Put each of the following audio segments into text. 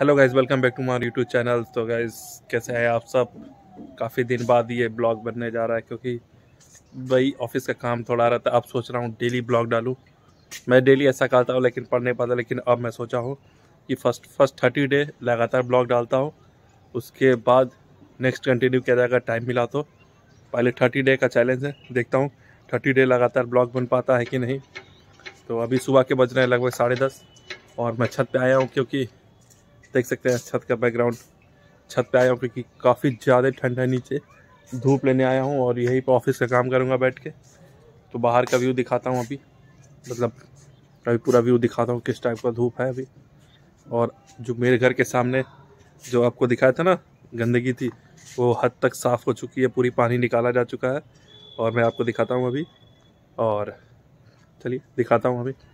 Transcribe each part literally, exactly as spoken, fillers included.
Hello guys, welcome back to my YouTube channel. तो guys कैसे हैं आप सब? काफ़ी दिन बाद ये ब्लॉग बनने जा रहा है क्योंकि भाई ऑफिस का काम थोड़ा रहता है। अब सोच रहा हूँ डेली ब्लॉग डालूँ। मैं डेली ऐसा करता हूँ लेकिन पढ़ नहीं पाता, लेकिन अब मैं सोचा हूँ कि फर्स्ट फर्स्ट थर्टी डे लगातार ब्लॉग डालता हूँ, उसके बाद नेक्स्ट कंटिन्यू किया जाएगा टाइम मिला तो। पहले थर्टी डे का चैलेंज है, देखता हूँ थर्टी डे लगातार ब्लॉग बन पाता है कि नहीं। तो अभी सुबह के बज रहे हैं लगभग साढ़े दस और मैं छत पे आया हूँ क्योंकि देख सकते हैं छत का बैकग्राउंड। छत पे आया हूँ क्योंकि काफ़ी ज़्यादा ठंड है, नीचे धूप लेने आया हूँ और यहीं पर ऑफिस का काम करूँगा बैठ के। तो बाहर का व्यू दिखाता हूँ अभी, मतलब अभी पूरा व्यू दिखाता हूँ किस टाइप का धूप है अभी। और जो मेरे घर के सामने जो आपको दिखाया था ना गंदगी थी, वो हद तक साफ़ हो चुकी है, पूरी पानी निकाला जा चुका है। और मैं आपको दिखाता हूँ अभी, और चलिए दिखाता हूँ अभी।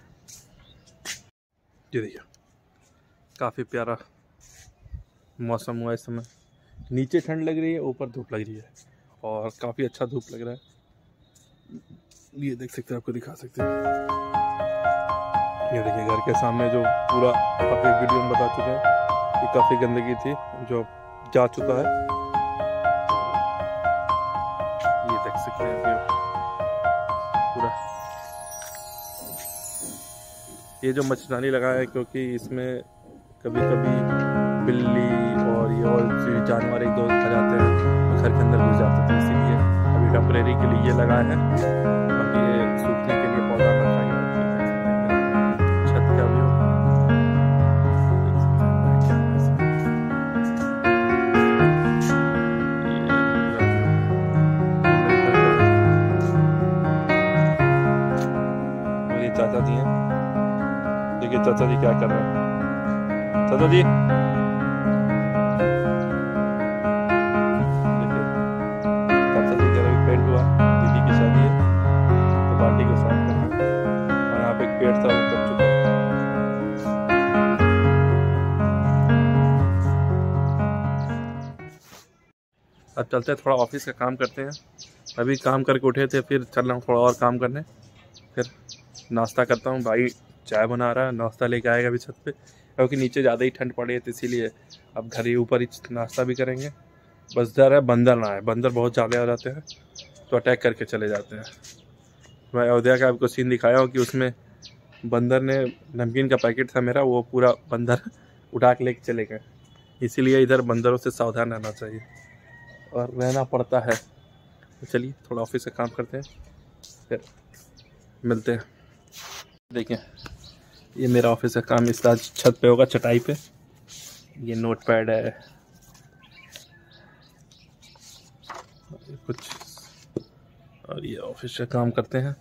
ये देखिए काफ़ी प्यारा मौसम हुआ इस समय। नीचे ठंड लग रही है, ऊपर धूप लग रही है और काफ़ी अच्छा धूप लग रहा है। ये देख सकते हैं, आपको दिखा सकते हैं। ये देखिए घर के सामने जो पूरा आप एक वीडियो में बता चुके हैं कि काफ़ी गंदगी थी जो जा चुका है। ये देख सकते हैं पूरा। ये जो मच्छरदानी लगा है क्योंकि इसमें कभी कभी बिल्ली और ये और जानवर एक दो आ जाते हैं तो घर के अंदर घुस जाते थे, इसीलिए अभी टेम्परेरी के लिए ये लगाया है। बाकी ये सूखने के लिए पौधा रखा गया है। छत का व्यू ये चाचा जी हैं। देखिए चाचा जी क्या कर रहे हैं। चाचा जी देखिए, चाचा जी का अभी पेंट हुआ, दीदी की शादी है तो बाल्टी को साफ कर रहे हैं। और यहाँ पे एक पेड़ था वो कट चुका है। अब चलते हैं थोड़ा ऑफिस का काम करते हैं। अभी काम करके उठे थे, फिर चल रहा हूँ थोड़ा और काम करने, फिर नाश्ता करता हूँ। भाई चाय बना रहा है, नाश्ता लेके आएगा अभी छत पे क्योंकि नीचे ज़्यादा ही ठंड पड़ी है, तो इसीलिए अब घर ही ऊपर ही नाश्ता भी करेंगे। बस डर है बंदर ना आए, बंदर बहुत ज़्यादा आ जाते हैं तो अटैक करके चले जाते हैं। मैं अयोध्या का आपको सीन दिखाया हूँ कि उसमें बंदर ने, नमकीन का पैकेट था मेरा, वो पूरा बंदर उठा के लेके चले गए। इसीलिए इधर बंदरों से सावधान रहना चाहिए और रहना पड़ता है। तो चलिए थोड़ा ऑफिस का काम करते हैं, फिर मिलते हैं। देखें ये मेरा ऑफिस का काम इस आज छत पे होगा, चटाई पे। ये नोट पैड है कुछ, और ये ऑफिस का काम करते हैं।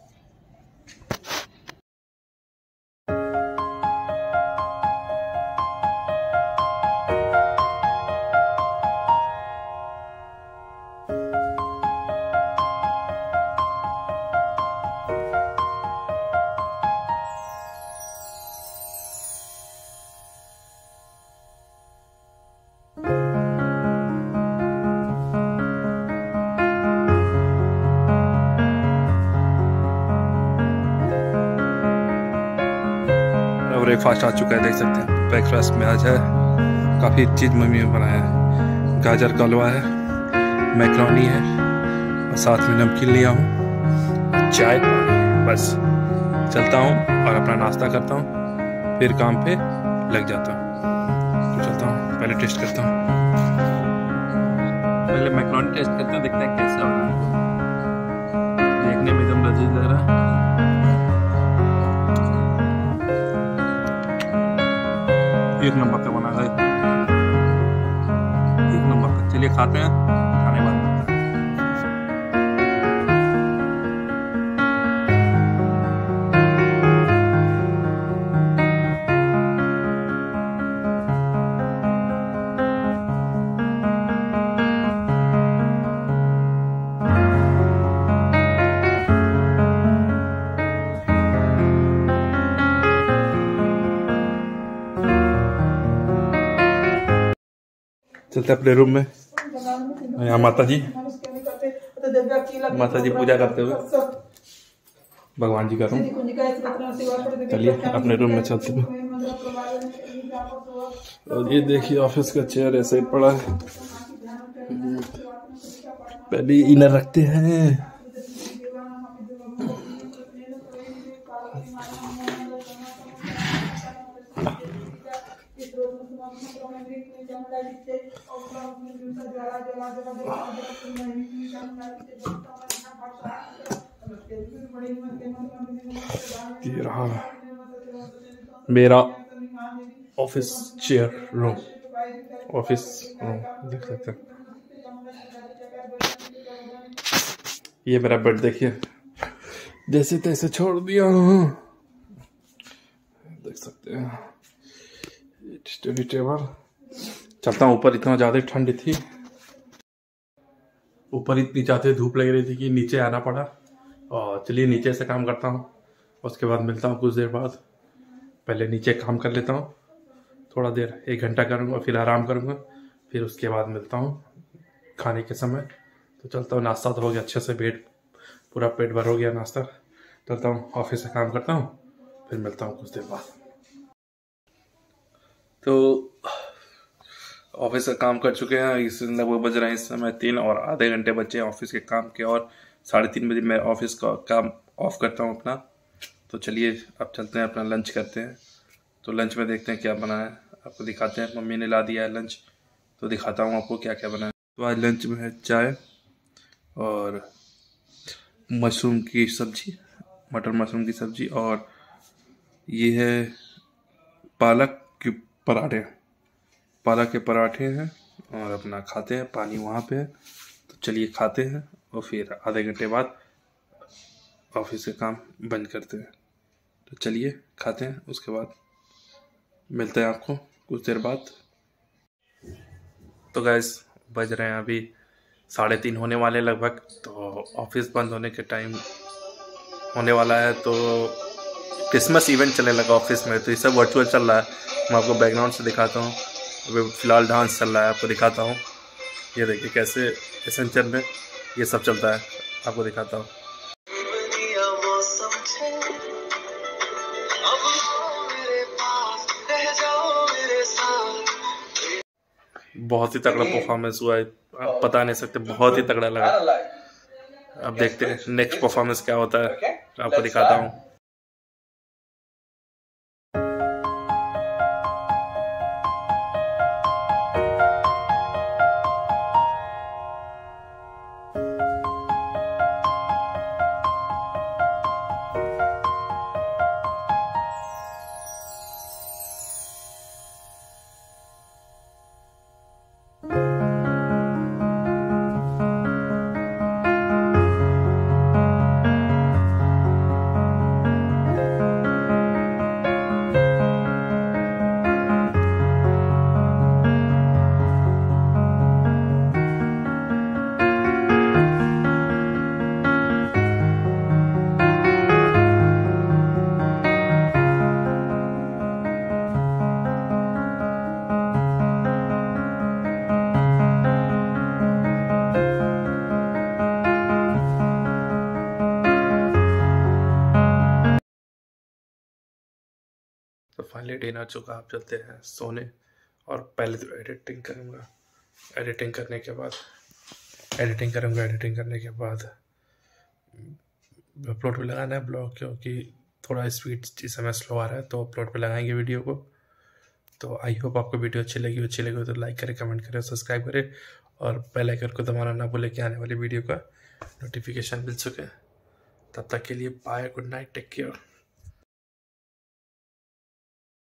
ब्रेकफास्ट आ चुका है, देख सकते हैं। ब्रेकफास्ट में आज है काफ़ी चीज़ मम्मी ने बनाया है। गाजर का हलवा है, मैक्रोनी है और साथ में नमकीन लिया हूँ, चाय, बस चलता हूँ और अपना नाश्ता करता हूँ, फिर काम पे लग जाता हूँ। तो चलता हूँ, पहले टेस्ट करता हूँ। पहले मैक्रोनी टेस्ट करते हैं, देखते हैं कैसा हो रहा है। देखने में एकदम लजीज लग रहा है। एक नंबर का बना है, एक नंबर का। चलिए खाते हैं, खाने बाद बनता है। चलते अपने रूम में। यहाँ माता जी माता जी पूजा करते हुए भगवान जी का रूम। चलिए अपने रूम में चलते हैं। और ये देखिए ऑफिस का चेयर ऐसे ही पड़ा है, पहले इनर रखते हैं। ये रहा मेरा office chair room, office room देख सकते हैं। ये मेरा बेड देखिए, जैसे तैसे छोड़ दिया, देख सकते हैं। स्टडी टेबल, चलता हूँ ऊपर। इतना ज़्यादा ठंड थी, ऊपर इतनी ज़्यादा धूप लग रही थी कि नीचे आना पड़ा। और चलिए नीचे से काम करता हूँ, उसके बाद मिलता हूँ कुछ देर बाद। पहले नीचे काम कर लेता हूँ थोड़ा देर, एक घंटा करूँगा, फिर आराम करूँगा, फिर उसके बाद मिलता हूँ खाने के समय। तो चलता हूँ, नाश्ता तो हो गया अच्छे से, पेट पूरा पेट भर हो गया नाश्ता। चलता हूँ ऑफिस से काम करता हूँ, फिर मिलता हूँ कुछ देर बाद। तो ऑफिस का काम कर चुके हैं, इस लगभग बज रहे हैं इस समय तीन, और आधे घंटे बचे हैं ऑफिस के काम के, और साढ़े तीन बजे मैं ऑफिस का काम ऑफ करता हूँ अपना। तो चलिए अब चलते हैं, अपना लंच करते हैं। तो लंच में देखते हैं क्या बना है, आपको दिखाते हैं। मम्मी ने ला दिया है लंच, तो दिखाता हूँ आपको क्या क्या बना है। तो आज लंच में है चाय और मशरूम की सब्जी, मटर मशरूम की सब्जी, और ये है पालक के पराठे, पालक के पराठे हैं। और अपना खाते हैं, पानी वहाँ पे है। तो चलिए खाते हैं, और फिर आधे घंटे बाद ऑफिस के काम बंद करते हैं। तो चलिए खाते हैं, उसके बाद मिलते हैं आपको कुछ देर बाद। तो गैस बज रहे हैं अभी साढ़े तीन होने वाले लगभग। तो ऑफिस बंद होने के टाइम होने वाला है। तो क्रिसमस इवेंट चलने लगा ऑफिस में, तो ये सब वर्चुअल चल रहा है। मैं आपको बैकग्राउंड से दिखाता हूँ। अभी फ़िलहाल डांस चल रहा है, आपको दिखाता हूँ। ये देखिए कैसे एसेंचर में ये सब चलता है, आपको दिखाता हूँ। बहुत ही तगड़ा परफॉर्मेंस हुआ है, आप बता नहीं सकते, बहुत ही तगड़ा लगा। अब देखते हैं नेक्स्ट परफॉर्मेंस क्या होता है, आपको दिखाता हूँ। तो फाइनली डिनर चुका, आप चलते हैं सोने। और पहले तो एडिटिंग करूँगा, एडिटिंग करने के बाद एडिटिंग करूँगा एडिटिंग करने के बाद अपलोड पे लगाना है ब्लॉग, क्योंकि थोड़ा स्पीड इस समय स्लो आ रहा है, तो अपलोड पे लगाएंगे वीडियो को। तो आई होप आपको वीडियो अच्छी लगी अच्छी लगी तो लाइक करें, कमेंट करें, सब्सक्राइब करें, और बेल आइकन को दबाना ना भूलें कि आने वाली वीडियो का नोटिफिकेशन मिल सके। तब तक के लिए bye, good night, take care.